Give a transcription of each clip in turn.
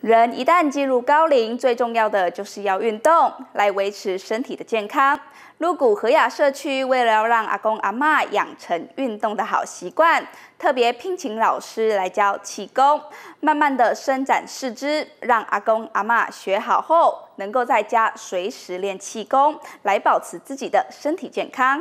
人一旦进入高龄，最重要的就是要运动，来维持身体的健康。鹿谷和雅社区为了要让阿公阿嬷养成运动的好习惯，特别聘请老师来教气功，慢慢的伸展四肢，让阿公阿嬷学好后，能够在家随时练气功，来保持自己的身体健康。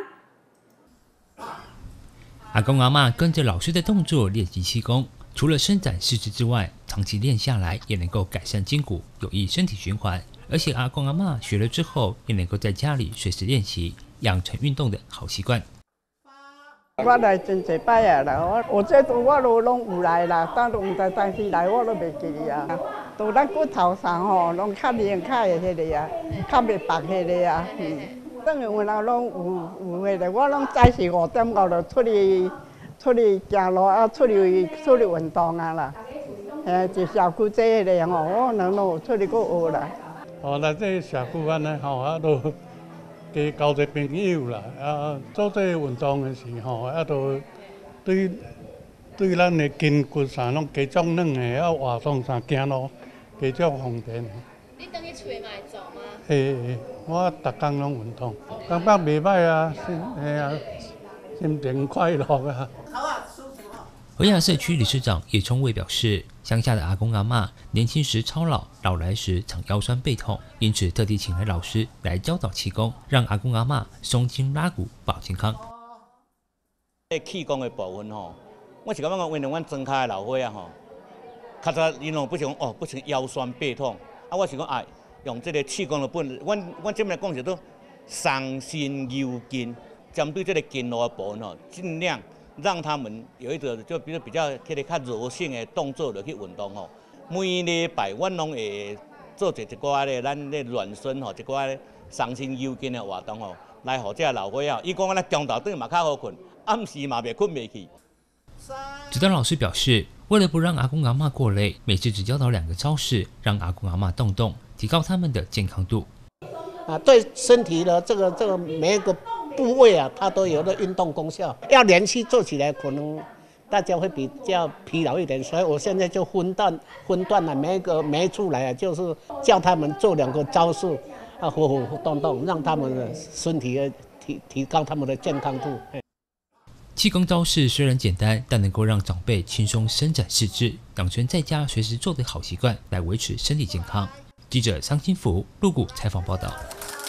阿公阿嬷跟着老师的动作练习气功。 除了伸展四肢之外，长期练下来也能够改善筋骨，有益身体循环。而且阿公阿嬷学了之后，也能够在家里随时练习，养成运动的好习惯。 我来真侪摆啊啦，我这都我都拢有来啦，但是来我都袂记啊。到咱骨头上吼，拢较练较会迄个啊，较袂白迄个啊。等于有人拢有迄个，我拢早时5:5就出去行路啊，出去运动啊啦，就社区这个吼，我能有出去搁学啦。 哦，来这社区安尼吼，啊都加交一朋友啦，啊做这运动的时候，啊都对咱的筋骨啥拢加壮软的，啊活动啥行路加种方便。 你等去厝嘛会做吗？ 嘿，我逐工拢运动，感觉袂歹啊，心情快乐啊。 和雅社区理事长叶聪卫表示，乡下的阿公阿嬷年轻时操劳，老来时常腰酸背痛，因此特地请来老师来教导气功，让阿公阿嬷松筋拉骨保健康。 气功的部分吼，我是感觉讲，因为阮庄脚的老伙仔吼，较早因不像不像腰酸背痛，啊，我是讲用这个气功的本，阮这边来讲是都伤筋柔筋，针对这个筋络的部分吼，尽量。 让他们有一个就比较较柔性的动作去运动吼。每礼拜阮拢会做一寡咧，咱咧暖身吼，一寡咧伤筋柔筋的活动吼，来互这老伙仔。伊讲咱中昼顿嘛较好困，暗时嘛袂困袂去。 指导老师表示，为了不让阿公阿嬷过累，每次只教导2个招式，让阿公阿嬷动动，提高他们的健康度。 对身体的这个每一个。 部位啊，它都有的运动功效，要连续做起来，可能大家会比较疲劳一点，所以我现在就分段了，每一处来啊，就是叫他们做2个招式，啊，活动，让他们的身体提高他们的健康度。 气功招式虽然简单，但能够让长辈轻松伸展四肢，养成在家随时做的好习惯，来维持身体健康。记者桑金福鹿谷采访报道。